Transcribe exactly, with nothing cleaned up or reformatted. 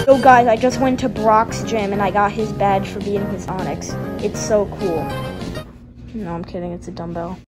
Yo guys, I just went to Brock's gym and I got his badge for being his Onyx. It's so cool. No, I'm kidding, it's a dumbbell.